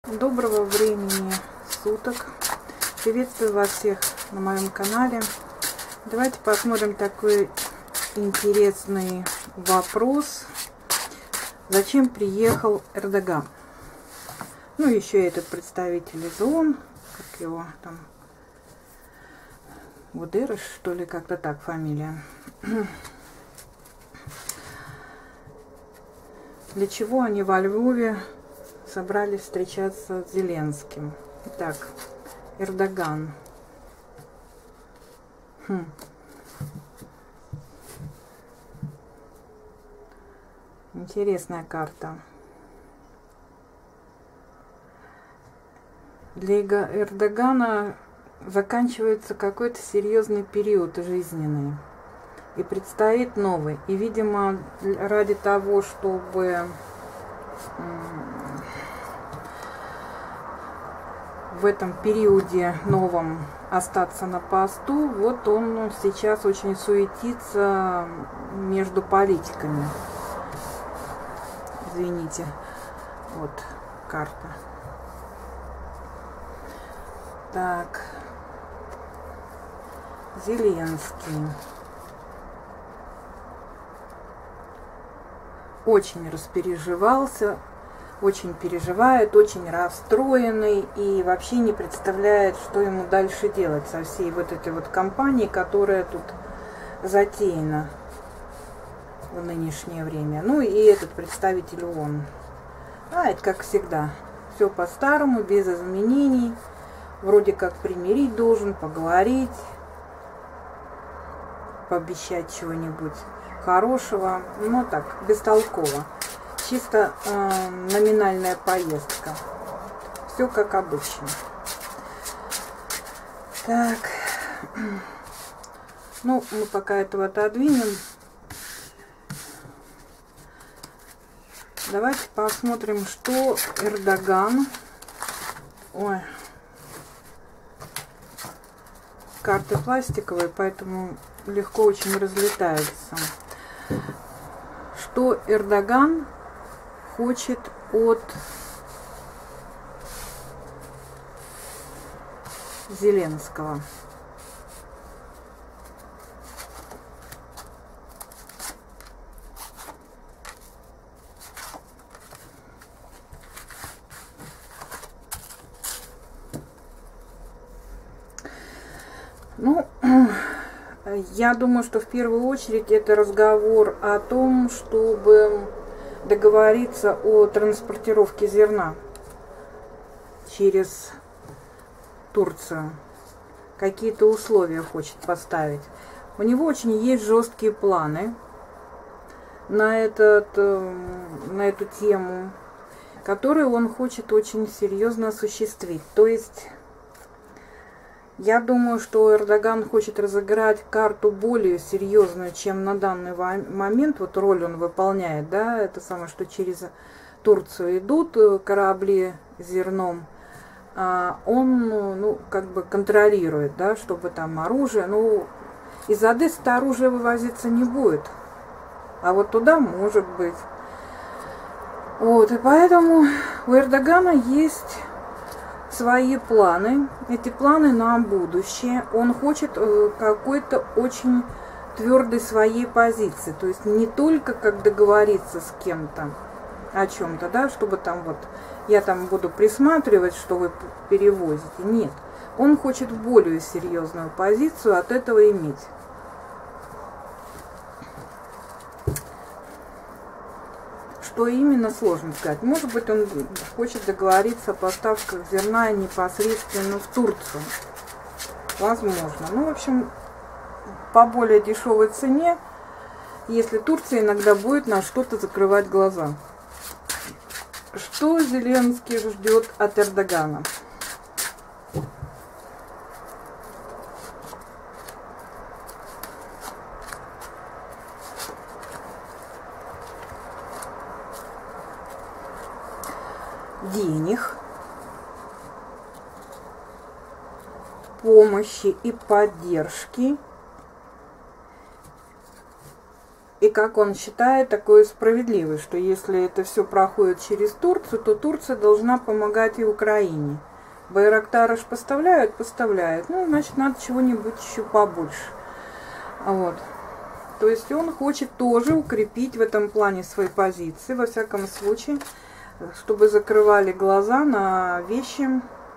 Доброго времени суток. Приветствую вас всех на моем канале. Давайте посмотрим такой интересный вопрос. Зачем приехал Эрдоган? Ну, еще этот представитель из ООН, как его там, Гудериш, что ли, как-то так фамилия. Для чего они во Львове собрались встречаться с Зеленским? Итак, Эрдоган. Интересная карта. Для Эрдогана заканчивается какой-то серьезный период жизненный. И предстоит новый. И, видимо, ради того, чтобы в этом периоде новом остаться на посту, вот он сейчас очень суетится между политиками. Извините, вот карта. Так, Зеленский. Очень распереживался, очень переживает, очень расстроенный и вообще не представляет, что ему дальше делать со всей вот этой вот кампанией, которая тут затеяна в нынешнее время. Ну и этот представитель ООН. Это как всегда. Все по-старому, без изменений. Вроде как примирить должен, поговорить, пообещать чего-нибудь хорошего, но так, бестолково. Чисто номинальная поездка. Все как обычно. Так. Ну, мы пока этого отодвинем. Давайте посмотрим, что Эрдоган... Ой. Карты пластиковые, поэтому легко очень разлетаются. Что Эрдоган хочет от Зеленского? Ну, я думаю, что в первую очередь это разговор о том, чтобы договориться о транспортировке зерна через Турцию. Какие-то условия хочет поставить. У него очень есть жесткие планы на эту тему, которые он хочет очень серьезно осуществить. То есть... Я думаю, что Эрдоган хочет разыграть карту более серьезную, чем на данный момент. Вот роль он выполняет, да, это самое, что через Турцию идут корабли с зерном. Он, ну, как бы контролирует, да, чтобы там оружие, ну, из Одессы-то оружие вывозиться не будет, а вот туда может быть. Вот, и поэтому у Эрдогана есть свои планы, эти планы на будущее. Он хочет какой-то очень твердой своей позиции, то есть не только как договориться с кем-то о чем-то, да, чтобы там вот я там буду присматривать, что вы перевозите. Нет, он хочет более серьезную позицию от этого иметь. Что именно, сложно сказать. Может быть, он хочет договориться о поставках зерна непосредственно в Турцию. Возможно. Ну, в общем, по более дешевой цене, если Турция иногда будет на что-то закрывать глаза. Что Зеленский ждет от Эрдогана? Денег, помощи и поддержки И как он считает, такое справедливое, что если это все проходит через Турцию, то Турция должна помогать и Украине. Байрактары ж поставляют, поставляют. Ну, значит, надо чего-нибудь еще побольше. Вот. То есть он хочет тоже укрепить в этом плане свои позиции, во всяком случае, чтобы закрывали глаза на вещи,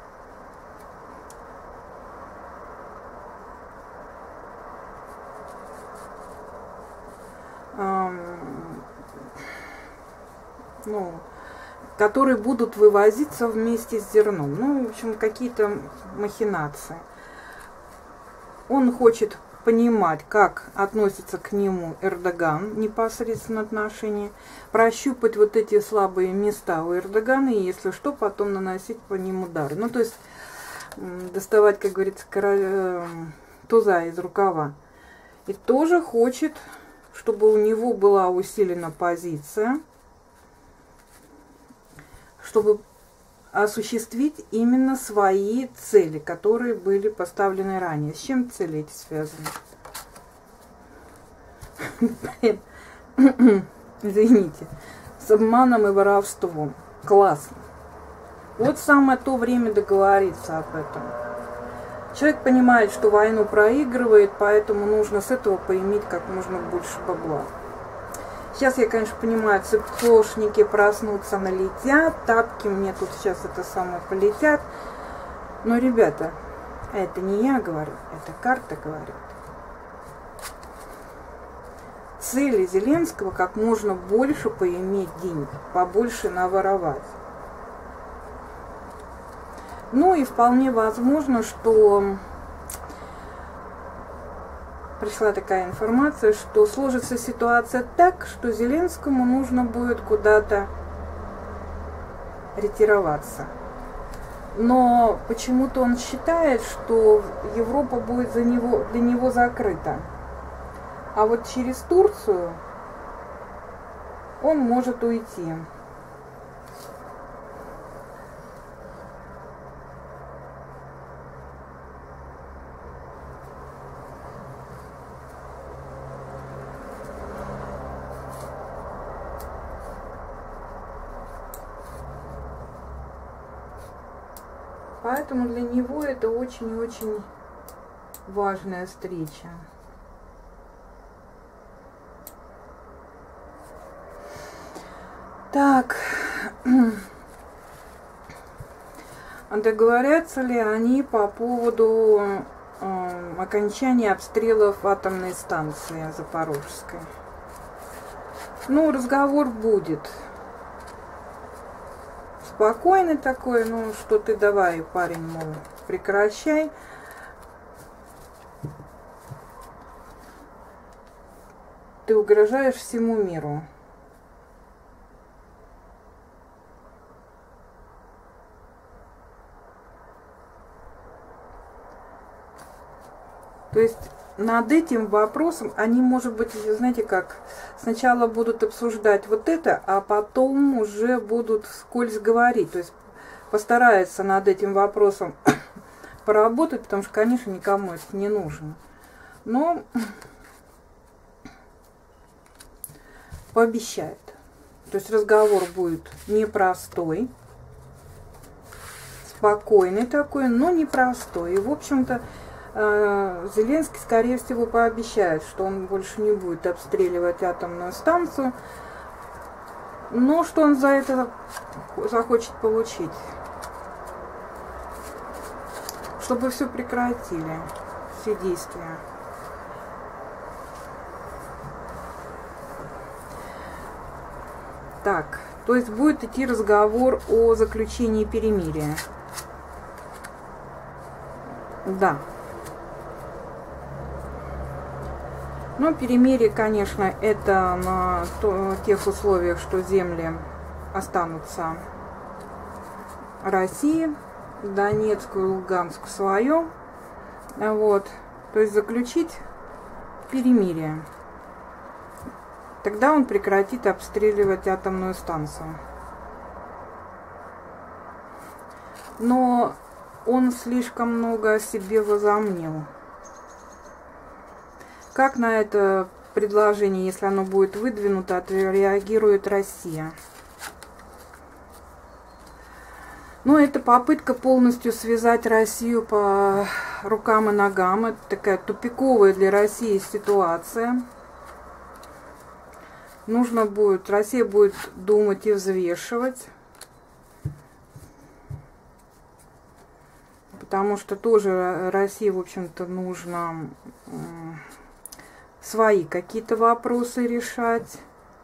ну, которые будут вывозиться вместе с зерном. Ну, в общем, какие-то махинации. Он хочет понимать, как относится к нему Эрдоган непосредственно отношения, прощупать вот эти слабые места у Эрдогана, и если что, потом наносить по ним удары. Ну, то есть доставать, как говорится, туза из рукава. И тоже хочет, чтобы у него была усилена позиция, чтобы осуществить именно свои цели, которые были поставлены ранее. С чем цели эти связаны? Извините. С обманом и воровством. Классно. Вот самое то время договориться об этом. Человек понимает, что войну проигрывает, поэтому нужно с этого поиметь как можно больше бабла. Сейчас я, конечно, понимаю, цепошники проснутся, налетят, тапки мне тут сейчас это самое полетят. Но, ребята, это не я говорю, это карта говорит. Цели Зеленского как можно больше поиметь денег, побольше наворовать. Ну и вполне возможно, что пришла такая информация, что сложится ситуация так, что Зеленскому нужно будет куда-то ретироваться. Но почему-то он считает, что Европа будет для него закрыта. А вот через Турцию он может уйти. Поэтому для него это очень и очень важная встреча. Так, договорятся ли они по поводу окончания обстрелов атомной станции Запорожской? Ну, разговор будет. Спокойный такой, ну что ты давай, парень, мол, прекращай. Ты угрожаешь всему миру. То есть над этим вопросом они, может быть, знаете как, сначала будут обсуждать вот это, а потом уже будут вскользь говорить. То есть постараются над этим вопросом поработать, потому что, конечно, никому это не нужно. Но пообещает. То есть разговор будет непростой, спокойный такой, но непростой. И, в общем-то, Зеленский, скорее всего, пообещает, что он больше не будет обстреливать атомную станцию, но что он за это захочет получить? Чтобы все прекратили, все действия. Так, то есть будет идти разговор о заключении перемирия. Да. Но перемирие, конечно, это на тех условиях, что земли останутся России, Донецкую и Луганскую свое. Вот. То есть заключить перемирие. Тогда он прекратит обстреливать атомную станцию. Но он слишком много о себе возомнил. Как на это предложение, если оно будет выдвинуто, отреагирует Россия. Но это попытка полностью связать Россию по рукам и ногам. Это такая тупиковая для России ситуация. Россия будет думать и взвешивать. Потому что тоже России, в общем-то, нужно свои какие-то вопросы решать.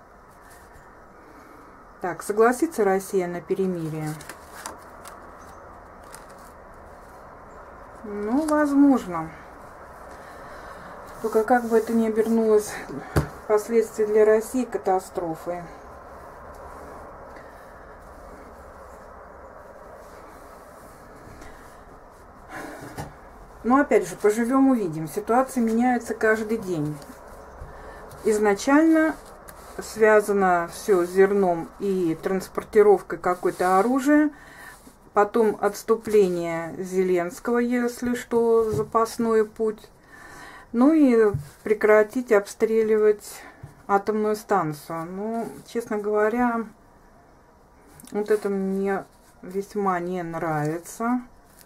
Так, согласится Россия на перемирие? Ну, возможно. Только как бы это ни обернулось впоследствии для России катастрофой. Но опять же, поживем увидим. Ситуация меняется каждый день. Изначально связано все с зерном и транспортировкой какой-то оружия. Потом отступление Зеленского, если что, запасной путь. Ну и прекратить обстреливать атомную станцию. Ну, честно говоря, вот это мне весьма не нравится.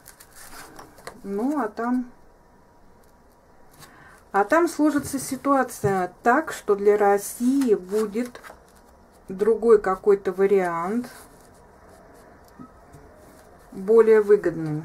Ну, а там сложится ситуация так, что для России будет другой какой-то вариант, более выгодный.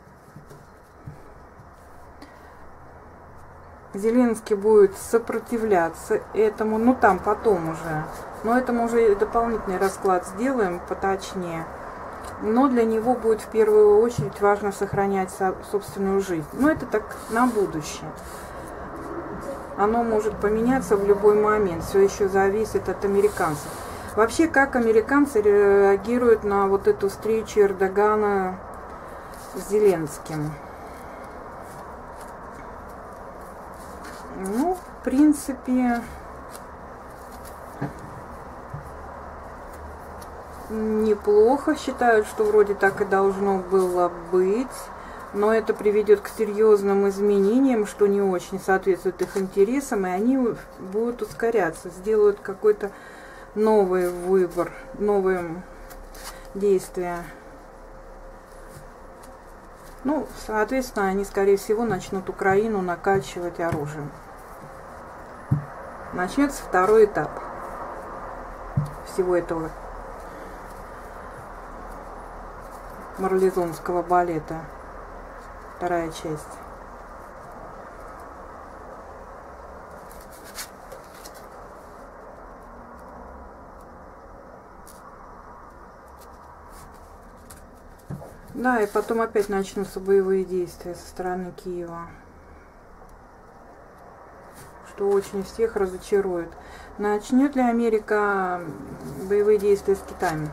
Зеленский будет сопротивляться этому, ну там потом уже. Но это мы уже дополнительный расклад сделаем поточнее. Но для него будет в первую очередь важно сохранять собственную жизнь. Но это так на будущее. Оно может поменяться в любой момент. Все еще зависит от американцев. Вообще, как американцы реагируют на вот эту встречу Эрдогана с Зеленским? Ну, в принципе, неплохо. Считают, что вроде так и должно было быть. Но это приведет к серьезным изменениям, что не очень соответствует их интересам. И они будут ускоряться, сделают какой-то новый выбор, новые действия. Ну, соответственно, они, скорее всего, начнут Украину накачивать оружием. Начнется второй этап всего этого марлезонского балета. Вторая часть. Да, и потом опять начнутся боевые действия со стороны Киева. Что очень всех разочарует. Начнет ли Америка боевые действия с Китаем?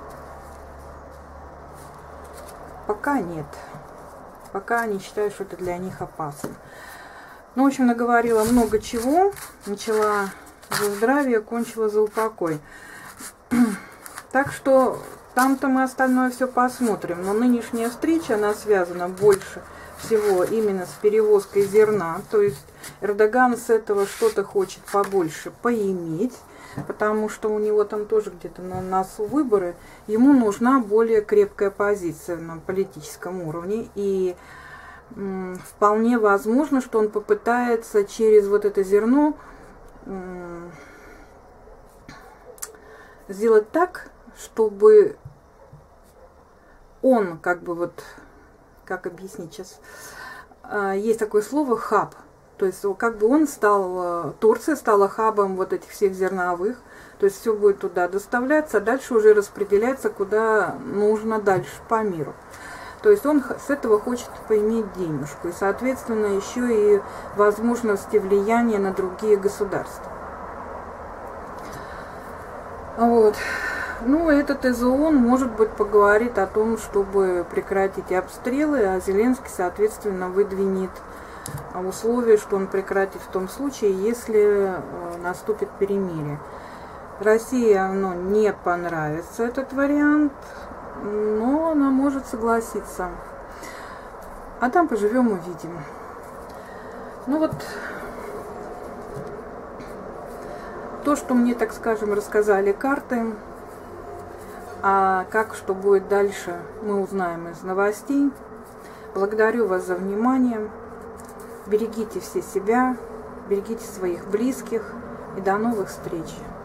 Пока нет. Пока они считают, что это для них опасно. Ну, в общем, наговорила много чего. Начала за здравие, кончила за упокой. Так что там-то мы остальное все посмотрим. Но нынешняя встреча, она связана больше всего именно с перевозкой зерна. То есть Эрдоган с этого что-то хочет побольше поиметь. Потому что у него там тоже где-то на носу выборы. Ему нужна более крепкая позиция на политическом уровне. И вполне возможно, что он попытается через вот это зерно сделать так, чтобы он как бы вот, как объяснить сейчас, есть такое слово хаб. То есть как бы он стал, Турция стала хабом вот этих всех зерновых. То есть все будет туда доставляться, а дальше уже распределяться, куда нужно дальше по миру. То есть он с этого хочет поиметь денежку. И, соответственно, еще и возможности влияния на другие государства. Вот. Ну, этот из ООН, может быть, поговорит о том, чтобы прекратить обстрелы, а Зеленский, соответственно, выдвинет условия, что он прекратит в том случае, если наступит перемирие. России оно не понравится, этот вариант, но она может согласиться. А там поживем, увидим. Ну вот, то, что мне, так скажем, рассказали карты. А как, что будет дальше, мы узнаем из новостей. Благодарю вас за внимание. Берегите все себя, берегите своих близких и до новых встреч.